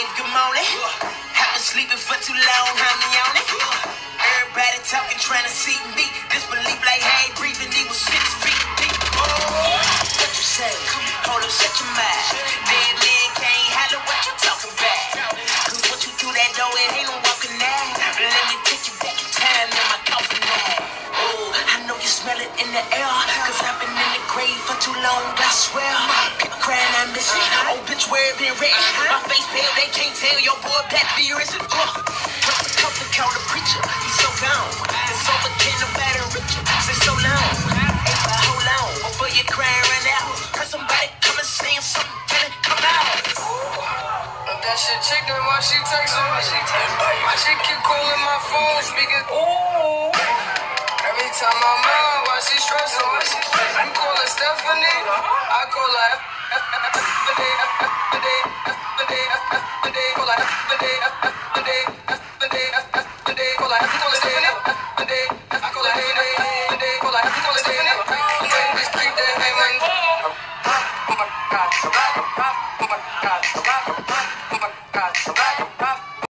wave, good morning. I've been sleeping for too long, I'm yawning. Everybody talking, trying to see me. Disbelief like I ain't breathing, he was 6 feet deep. Oh, what you say? Hold up, shut your mouth. Dead man can't holler, what you talking about? Cause what you do that door, it ain't no walking now. Let me take you back in time in my coffin now. Oh, I know you smell it in the air. Cause I've been in the grave for too long, I swear. People crying, I miss it. Oh, bitch, where it been written? My face pale, they can't tell your boy back be risen. Drop the coffin, call the preacher, he's so gone. It's over, can't nobody reach you. Say so long. Hey, but hold on, before you crying run out. Cause somebody come and saying something, tell it, come out. That shit chicken, why she texting me? Why she keep calling my phone, speaking? Ooh. Every time I'm out, why she stressing me? You call her Stephanie, I call her F-A-D, F-A-D, F-A-D, F-A-D, F-A-D, call her F-A-D, F-A-D.